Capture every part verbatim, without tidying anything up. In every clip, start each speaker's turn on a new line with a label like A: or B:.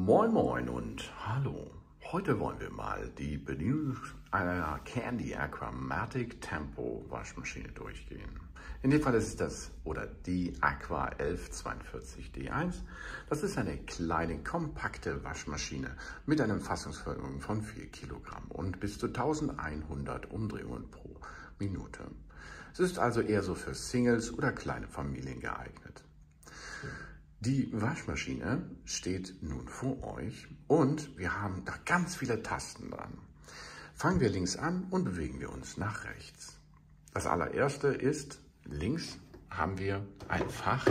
A: Moin Moin und hallo. Heute wollen wir mal die Bedienung einer Candy Aquamatic Tempo Waschmaschine durchgehen. In dem Fall ist es das oder die Aqua elf zweiundvierzig D eins. Das ist eine kleine, kompakte Waschmaschine mit einem Fassungsvermögen von vier Kilogramm und bis zu eintausendeinhundert Umdrehungen pro Minute. Es ist also eher so für Singles oder kleine Familien geeignet. Die Waschmaschine steht nun vor euch und wir haben da ganz viele Tasten dran. Fangen wir links an und bewegen wir uns nach rechts. Das allererste ist, links haben wir ein Fach,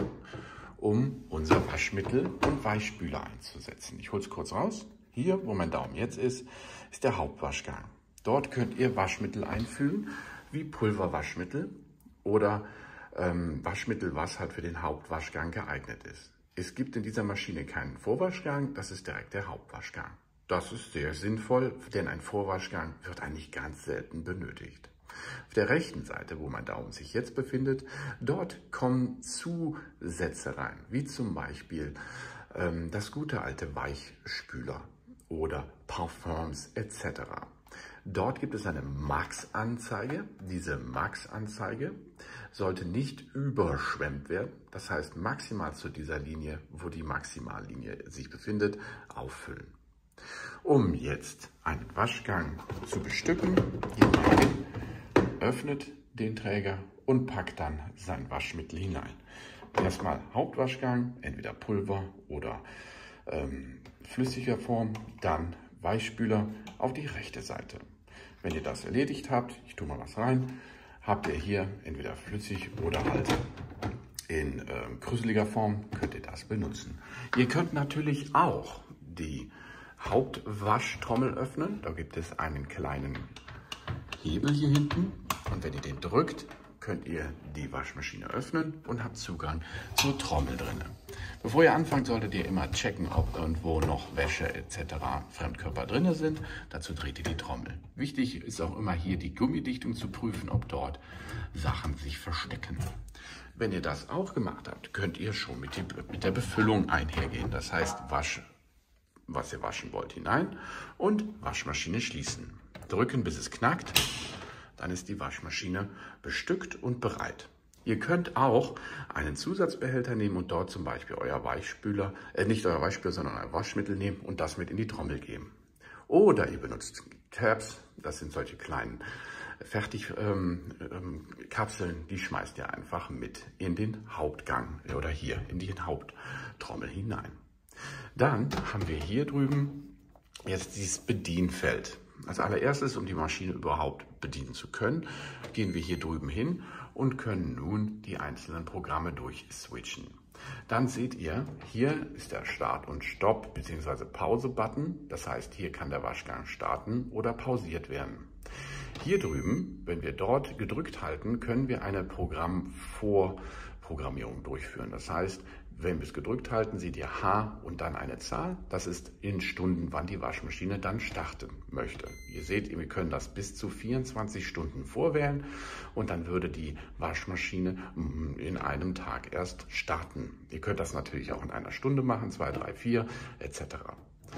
A: um unser Waschmittel und Weichspüler einzusetzen. Ich hole es kurz raus. Hier, wo mein Daumen jetzt ist, ist der Hauptwaschgang. Dort könnt ihr Waschmittel einfüllen, wie Pulverwaschmittel oder ähm, Waschmittel, was halt für den Hauptwaschgang geeignet ist. Es gibt in dieser Maschine keinen Vorwaschgang, das ist direkt der Hauptwaschgang. Das ist sehr sinnvoll, denn ein Vorwaschgang wird eigentlich ganz selten benötigt. Auf der rechten Seite, wo mein Daumen sich jetzt befindet, dort kommen Zusätze rein, wie zum Beispiel ähm, das gute alte Weichspüler oder Parfums et cetera. Dort gibt es eine Max-Anzeige. Diese Max-Anzeige sollte nicht überschwemmt werden. Das heißt, maximal zu dieser Linie, wo die Maximallinie sich befindet, auffüllen. Um jetzt einen Waschgang zu bestücken, geht man hin, öffnet den Träger und packt dann sein Waschmittel hinein. Erstmal Hauptwaschgang, entweder Pulver oder ähm, flüssiger Form, dann Weichspüler auf die rechte Seite. Wenn ihr das erledigt habt, ich tue mal was rein, habt ihr hier entweder flüssig oder halt in äh, krüseliger Form, könnt ihr das benutzen. Ihr könnt natürlich auch die Hauptwaschtrommel öffnen. Da gibt es einen kleinen Hebel hier hinten und wenn ihr den drückt, könnt ihr die Waschmaschine öffnen und habt Zugang zur Trommel drin. Bevor ihr anfangt, solltet ihr immer checken, ob irgendwo noch Wäsche et cetera Fremdkörper drin sind. Dazu dreht ihr die Trommel. Wichtig ist auch immer hier die Gummidichtung zu prüfen, ob dort Sachen sich verstecken. Wenn ihr das auch gemacht habt, könnt ihr schon mit, die, mit der Befüllung einhergehen. Das heißt, wasch, was ihr waschen wollt, hinein und Waschmaschine schließen. Drücken, bis es knackt. Dann ist die Waschmaschine bestückt und bereit. Ihr könnt auch einen Zusatzbehälter nehmen und dort zum Beispiel euer Weichspüler, äh nicht euer Weichspüler, sondern euer Waschmittel nehmen und das mit in die Trommel geben. Oder ihr benutzt Tabs, das sind solche kleinen Fertigkapseln, ähm, ähm, die schmeißt ihr einfach mit in den Hauptgang oder hier in die Haupttrommel hinein. Dann haben wir hier drüben jetzt dieses Bedienfeld. Als allererstes, um die Maschine überhaupt bedienen zu können, gehen wir hier drüben hin und können nun die einzelnen Programme durchswitchen. Dann seht ihr, hier ist der Start- und Stopp- bzw. Pause-Button. Das heißt, hier kann der Waschgang starten oder pausiert werden. Hier drüben, wenn wir dort gedrückt halten, können wir eine Programmvorprogrammierung durchführen. Das heißt, wenn wir es gedrückt halten, seht ihr H und dann eine Zahl. Das ist in Stunden, wann die Waschmaschine dann starten möchte. Ihr seht, wir können das bis zu vierundzwanzig Stunden vorwählen und dann würde die Waschmaschine in einem Tag erst starten. Ihr könnt das natürlich auch in einer Stunde machen, zwei, drei, vier et cetera.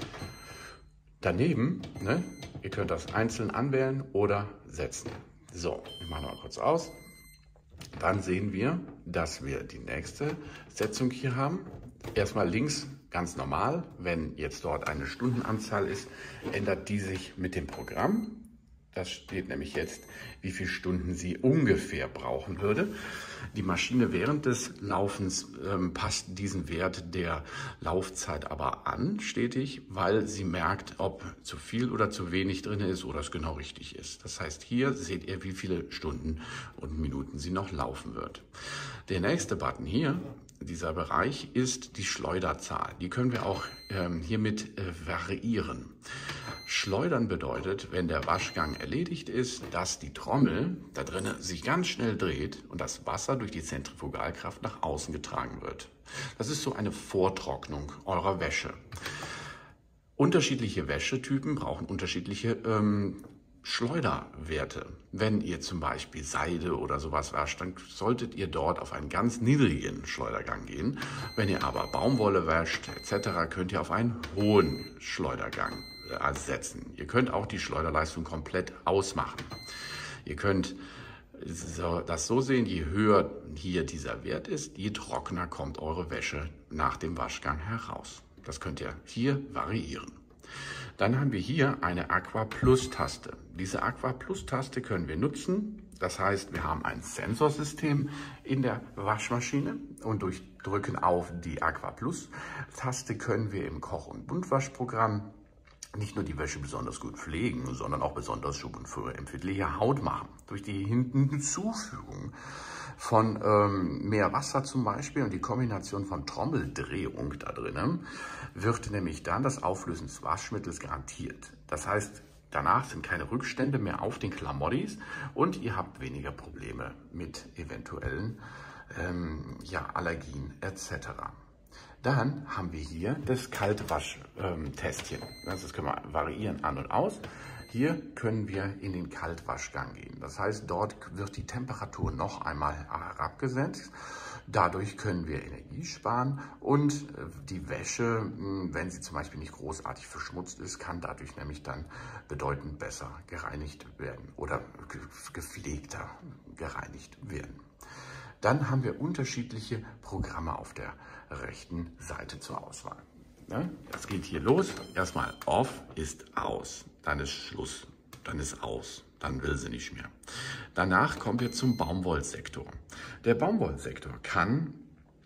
A: Daneben, ne, ihr könnt das einzeln anwählen oder setzen. So, wir machen mal kurz aus. Dann sehen wir, dass wir die nächste Setzung hier haben. Erstmal links ganz normal. Wenn jetzt dort eine Stundenanzahl ist, ändert die sich mit dem Programm. Das steht nämlich jetzt, wie viele Stunden sie ungefähr brauchen würde. Die Maschine während des Laufens ähm, passt diesen Wert der Laufzeit aber an, stetig, weil sie merkt, ob zu viel oder zu wenig drin ist oder es genau richtig ist. Das heißt, hier seht ihr, wie viele Stunden und Minuten sie noch laufen wird. Der nächste Button hier, dieser Bereich, ist die Schleuderzahl. Die können wir auch ähm, hiermit äh, variieren. Schleudern bedeutet, wenn der Waschgang erledigt ist, dass die Trommel da drinnen sich ganz schnell dreht und das Wasser durch die Zentrifugalkraft nach außen getragen wird. Das ist so eine Vortrocknung eurer Wäsche. Unterschiedliche Wäschetypen brauchen unterschiedliche ähm, Schleuderwerte. Wenn ihr zum Beispiel Seide oder sowas wascht, dann solltet ihr dort auf einen ganz niedrigen Schleudergang gehen. Wenn ihr aber Baumwolle wäscht et cetera, könnt ihr auf einen hohen Schleudergang setzen. Ihr könnt auch die Schleuderleistung komplett ausmachen. Ihr könnt das so sehen, je höher hier dieser Wert ist, je trockener kommt eure Wäsche nach dem Waschgang heraus. Das könnt ihr hier variieren. Dann haben wir hier eine Aqua Plus Taste. Diese Aqua Plus Taste können wir nutzen. Das heißt, wir haben ein Sensorsystem in der Waschmaschine und durch Drücken auf die Aqua Plus Taste können wir im Koch- und Buntwaschprogramm nicht nur die Wäsche besonders gut pflegen, sondern auch besonders schub- und für empfindliche Haut machen. Durch die Hinzufügung von ähm, mehr Wasser zum Beispiel und die Kombination von Trommeldrehung da drinnen wird nämlich dann das Auflösen des Waschmittels garantiert. Das heißt, danach sind keine Rückstände mehr auf den Klamottis und ihr habt weniger Probleme mit eventuellen ähm, ja, Allergien et cetera. Dann haben wir hier das Kaltwasch-Testchen. Das können wir variieren an und aus. Hier können wir in den Kaltwaschgang gehen. Das heißt, dort wird die Temperatur noch einmal herabgesetzt. Dadurch können wir Energie sparen und die Wäsche, wenn sie zum Beispiel nicht großartig verschmutzt ist, kann dadurch nämlich dann bedeutend besser gereinigt werden oder gepflegter gereinigt werden. Dann haben wir unterschiedliche Programme auf der rechten Seite zur Auswahl. Das geht hier los. Erstmal Off ist aus, dann ist Schluss, dann ist aus, dann will sie nicht mehr. Danach kommen wir zum Baumwollsektor. Der Baumwollsektor kann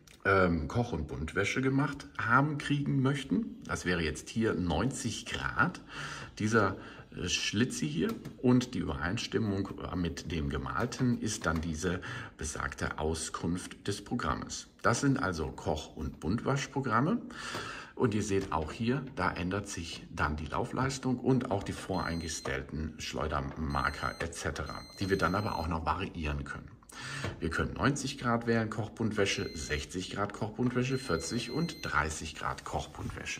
A: ähm, Koch- und Buntwäsche gemacht haben, kriegen möchten. Das wäre jetzt hier neunzig Grad. Dieser Schlitze hier und die Übereinstimmung mit dem Gemalten ist dann diese besagte Auskunft des Programmes. Das sind also Koch- und Buntwaschprogramme. Und ihr seht auch hier, da ändert sich dann die Laufleistung und auch die voreingestellten Schleudermarker et cetera, die wir dann aber auch noch variieren können. Wir können neunzig Grad wählen, Kochbuntwäsche, sechzig Grad Kochbuntwäsche, vierzig und dreißig Grad Kochbuntwäsche.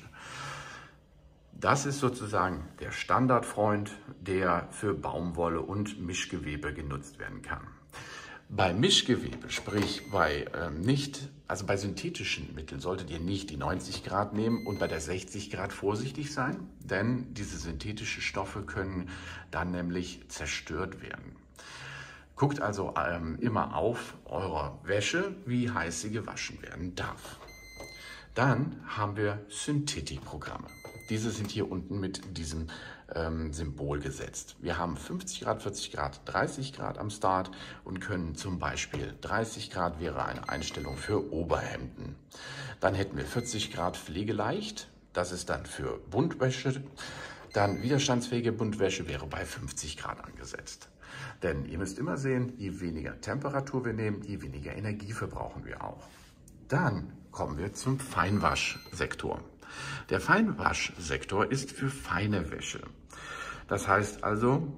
A: Das ist sozusagen der Standardfreund, der für Baumwolle und Mischgewebe genutzt werden kann. Bei Mischgewebe, sprich bei ähm, nicht, also bei synthetischen Mitteln, solltet ihr nicht die neunzig Grad nehmen und bei der sechzig Grad vorsichtig sein, denn diese synthetischen Stoffe können dann nämlich zerstört werden. Guckt also ähm, immer auf eurer Wäsche, wie heiß sie gewaschen werden darf. Dann haben wir Synthetikprogramme. Diese sind hier unten mit diesem ähm, Symbol gesetzt. Wir haben fünfzig Grad, vierzig Grad, dreißig Grad am Start und können zum Beispiel dreißig Grad wäre eine Einstellung für Oberhemden. Dann hätten wir vierzig Grad pflegeleicht, das ist dann für Buntwäsche. Dann widerstandsfähige Buntwäsche wäre bei fünfzig Grad angesetzt. Denn ihr müsst immer sehen, je weniger Temperatur wir nehmen, je weniger Energie verbrauchen wir auch. Dann kommen wir zum Feinwaschsektor. Der Feinwaschsektor ist für feine Wäsche. Das heißt also,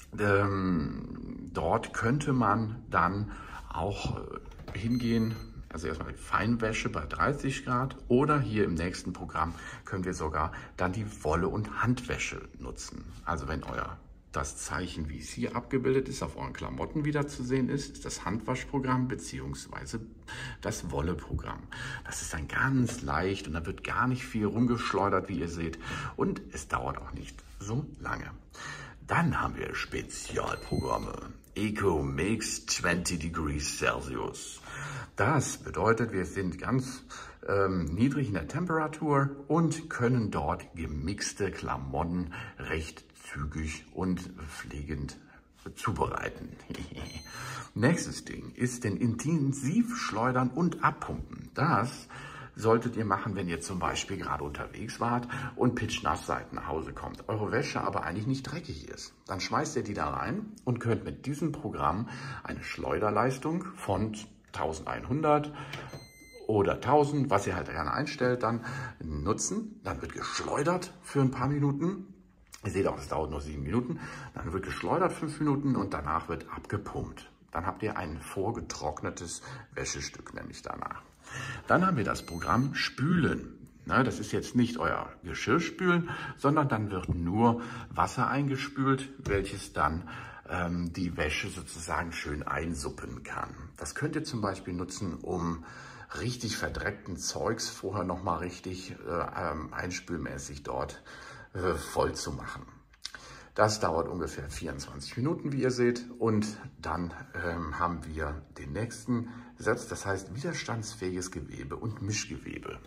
A: ähm, dort könnte man dann auch äh, hingehen, also erstmal die Feinwäsche bei dreißig Grad oder hier im nächsten Programm können wir sogar dann die Wolle- und Handwäsche nutzen. Also wenn euer das Zeichen, wie es hier abgebildet ist, auf euren Klamotten wieder zu sehen ist, ist das Handwaschprogramm bzw. das Wolleprogramm. Das ist dann ganz leicht und da wird gar nicht viel rumgeschleudert, wie ihr seht. Und es dauert auch nicht so lange. Dann haben wir Spezialprogramme. Eco Mix zwanzig Degrees Celsius. Das bedeutet, wir sind ganz ähm, niedrig in der Temperatur und können dort gemixte Klamotten recht zügig und pflegend zubereiten. Nächstes Ding ist den intensiv schleudern und abpumpen. Das solltet ihr machen, wenn ihr zum Beispiel gerade unterwegs wart und pitschnass seid nach Hause kommt, eure Wäsche aber eigentlich nicht dreckig ist. Dann schmeißt ihr die da rein und könnt mit diesem Programm eine Schleuderleistung von eintausendeinhundert oder tausend, was ihr halt gerne einstellt, dann nutzen. Dann wird geschleudert für ein paar Minuten. Ihr seht auch, es dauert nur sieben Minuten. Dann wird geschleudert fünf Minuten und danach wird abgepumpt. Dann habt ihr ein vorgetrocknetes Wäschestück nämlich danach. Dann haben wir das Programm Spülen. Ne, das ist jetzt nicht euer Geschirrspülen, sondern dann wird nur Wasser eingespült, welches dann ähm, die Wäsche sozusagen schön einsuppen kann. Das könnt ihr zum Beispiel nutzen, um richtig verdreckten Zeugs vorher nochmal richtig äh, ähm, einspülmäßig dort äh, voll zu machen. Das dauert ungefähr vierundzwanzig Minuten, wie ihr seht, und dann ähm, haben wir den nächsten Satz, das heißt widerstandsfähiges Gewebe und Mischgewebe.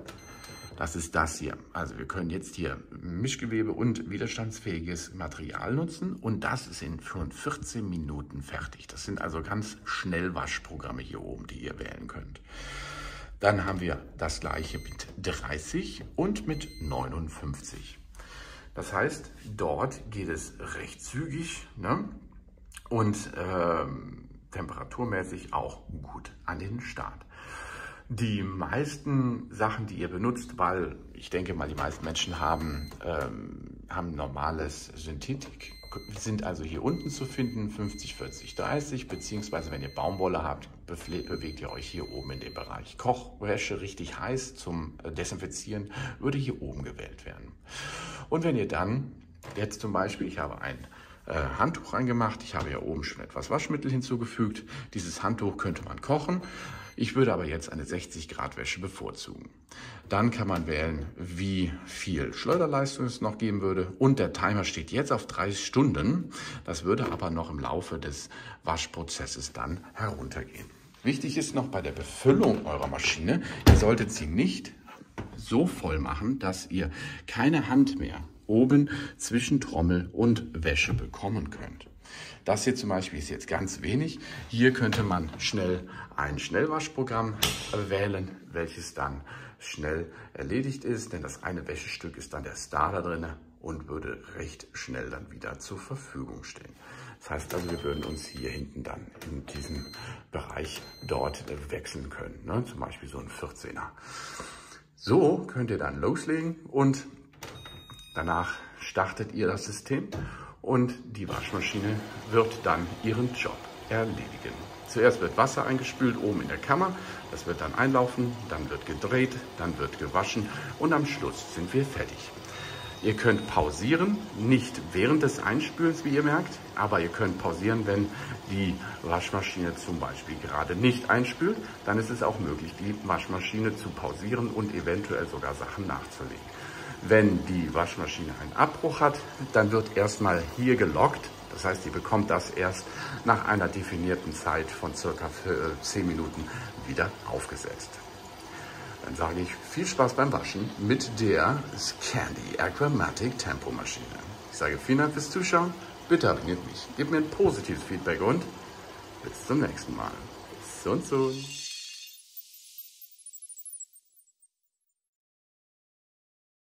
A: Das ist das hier. Also wir können jetzt hier Mischgewebe und widerstandsfähiges Material nutzen und das ist in schon vierzehn Minuten fertig. Das sind also ganz Schnellwaschprogramme hier oben, die ihr wählen könnt. Dann haben wir das gleiche mit dreißig und mit neunundfünfzig. Das heißt, dort geht es recht zügig, ne? Und ähm, temperaturmäßig auch gut an den Start. Die meisten Sachen, die ihr benutzt, weil ich denke mal, die meisten Menschen haben, ähm, haben normales Synthetik, sind also hier unten zu finden, fünfzig, vierzig, dreißig, beziehungsweise wenn ihr Baumwolle habt, bewegt ihr euch hier oben in dem Bereich. Kochwäsche richtig heiß zum Desinfizieren würde hier oben gewählt werden. Und wenn ihr dann jetzt zum Beispiel, ich habe ein äh, Handtuch reingemacht, ich habe hier oben schon etwas Waschmittel hinzugefügt, dieses Handtuch könnte man kochen. Ich würde aber jetzt eine sechzig Grad Wäsche bevorzugen. Dann kann man wählen, wie viel Schleuderleistung es noch geben würde. Und der Timer steht jetzt auf drei Stunden. Das würde aber noch im Laufe des Waschprozesses dann heruntergehen. Wichtig ist noch bei der Befüllung eurer Maschine, ihr solltet sie nicht so voll machen, dass ihr keine Hand mehr oben zwischen Trommel und Wäsche bekommen könnt. Das hier zum Beispiel ist jetzt ganz wenig. Hier könnte man schnell ein Schnellwaschprogramm wählen, welches dann schnell erledigt ist, denn das eine Wäschestück ist dann der Star da drin und würde recht schnell dann wieder zur Verfügung stehen. Das heißt also, wir würden uns hier hinten dann in diesem Bereich dort wechseln können, ne? Zum Beispiel so ein vierzehner. So könnt ihr dann loslegen und danach startet ihr das System. Und die Waschmaschine wird dann ihren Job erledigen. Zuerst wird Wasser eingespült oben in der Kammer, das wird dann einlaufen, dann wird gedreht, dann wird gewaschen und am Schluss sind wir fertig. Ihr könnt pausieren, nicht während des Einspülens, wie ihr merkt, aber ihr könnt pausieren, wenn die Waschmaschine zum Beispiel gerade nicht einspült. Dann ist es auch möglich, die Waschmaschine zu pausieren und eventuell sogar Sachen nachzulegen. Wenn die Waschmaschine einen Abbruch hat, dann wird erstmal hier gelockt. Das heißt, ihr bekommt das erst nach einer definierten Zeit von circa zehn Minuten wieder aufgesetzt. Dann sage ich viel Spaß beim Waschen mit der Scandi Aquamatic Tempo Maschine. Ich sage vielen Dank fürs Zuschauen. Bitte abonniert mich, gebt mir ein positives Feedback und bis zum nächsten Mal. So und so.